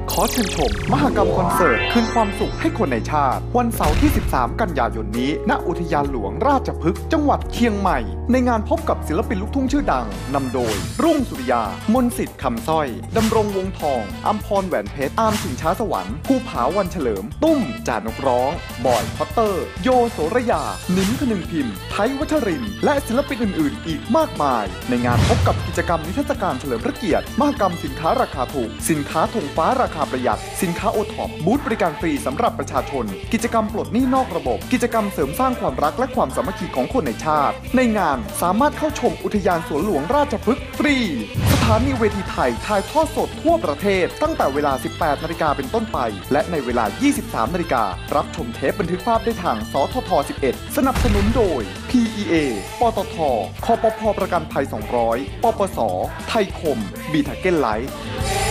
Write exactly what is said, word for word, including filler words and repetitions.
ขอเชิญชมมหกรรมคอนเสิร์ตคืนความสุขให้คนในชาติวันเสาร์ที่สิบสามกันยายนนี้ณอุทยานหลวงราชพฤกษ์จังหวัดเชียงใหม่ในงานพบกับศิลปินลูกทุ่งชื่อดังนำโดยรุ่งสุริยามนต์สิทธิ์คำสร้อยดำรงวงทองอัมพรแหวนเพชรอาร์มสิงช้าสวรรค์ภูผาวันเฉลิมตุ้มจ่านกร้องบอยพอตเตอร์โยโสระยานิ้มคนึงพิมพ์ไทยวัชรินทร์และศิลปินอื่นๆอีกมากมายในงานพบกับกิจกรรมนิทรรศการเฉลิมพระเกียรติมหกรรมสินค้าราคาถูกสินค้าธงฟ้าราคาประหยัดสินค้าโอท็อปบูธบริการฟรีสำหรับประชาชนกิจกรรมปลดหนี้นอกระบบกิจกรรมเสริมสร้างความรักและความสามัคคีของคนในชาติในงานสามารถเข้าชมอุทยานสวนหลวงราชพฤกษ์ฟรีสถานีเวทีไทยถ่ายทอดสดทั่วประเทศตั้งแต่เวลา สิบแปดนาฬิกาเป็นต้นไปและในเวลา ยี่สิบสามนาฬิการับชมเทปบันทึกภาพได้ทางสททสิบเอ็ดสนับสนุนโดย พี อี เอ ปตท คปภ.ประกันภัยสองร้อย ปปส ไทยคม บีทาเก้นไลท์